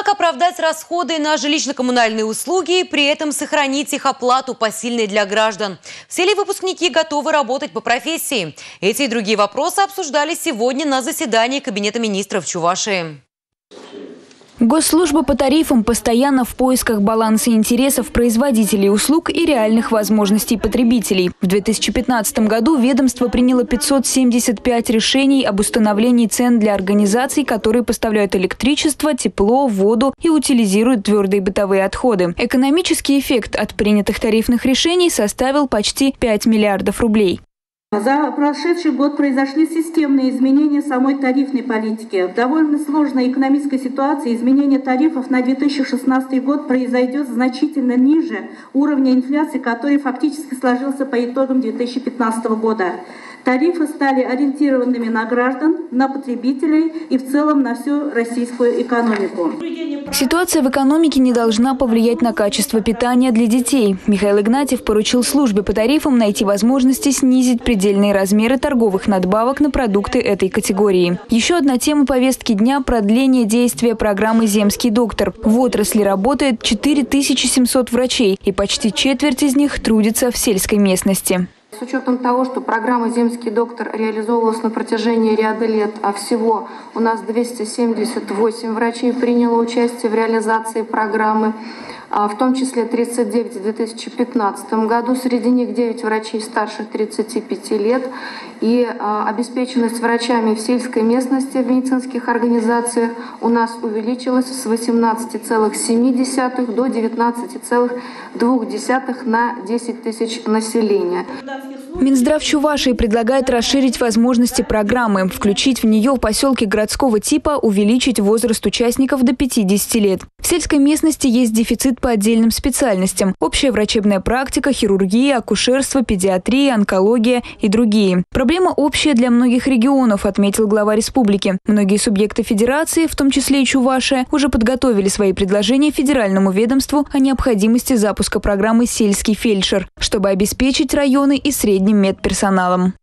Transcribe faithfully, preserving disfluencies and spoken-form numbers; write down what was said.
Как оправдать расходы на жилищно-коммунальные услуги и при этом сохранить их оплату посильной для граждан? Все ли выпускники готовы работать по профессии? Эти и другие вопросы обсуждались сегодня на заседании Кабинета министров Чувашии. Госслужба по тарифам постоянно в поисках баланса интересов производителей услуг и реальных возможностей потребителей. В две тысячи пятнадцатом году ведомство приняло пятьсот семьдесят пять решений об установлении цен для организаций, которые поставляют электричество, тепло, воду и утилизируют твердые бытовые отходы. Экономический эффект от принятых тарифных решений составил почти пять миллиардов рублей. За прошедший год произошли системные изменения самой тарифной политики. В довольно сложной экономической ситуации изменение тарифов на две тысячи шестнадцатый год произойдет значительно ниже уровня инфляции, который фактически сложился по итогам две тысячи пятнадцатого года. Тарифы стали ориентированными на граждан, на потребителей и в целом на всю российскую экономику. Ситуация в экономике не должна повлиять на качество питания для детей. Михаил Игнатьев поручил службе по тарифам найти возможности снизить предельные размеры торговых надбавок на продукты этой категории. Еще одна тема повестки дня – продление действия программы «Земский доктор». В отрасли работает четыре тысячи семьсот врачей, и почти четверть из них трудится в сельской местности. С учетом того, что программа «Земский доктор» реализовывалась на протяжении ряда лет, а всего у нас двести семьдесят восемь врачей приняло участие в реализации программы, в том числе тридцать девять в две тысячи пятнадцатом году, среди них девять врачей старше тридцати пяти лет. И обеспеченность врачами в сельской местности в медицинских организациях у нас увеличилась с восемнадцати целых семи десятых до девятнадцати целых двух десятых на десять тысяч населения. Минздрав Чувашии предлагает расширить возможности программы, включить в нее в поселке городского типа, увеличить возраст участников до пятидесяти лет. В сельской местности есть дефицит по отдельным специальностям – общая врачебная практика, хирургия, акушерство, педиатрия, онкология и другие. Проблема общая для многих регионов, отметил глава республики. Многие субъекты федерации, в том числе и Чувашия, уже подготовили свои предложения федеральному ведомству о необходимости запуска программы «Сельский фельдшер», чтобы обеспечить районы и средним медперсоналом.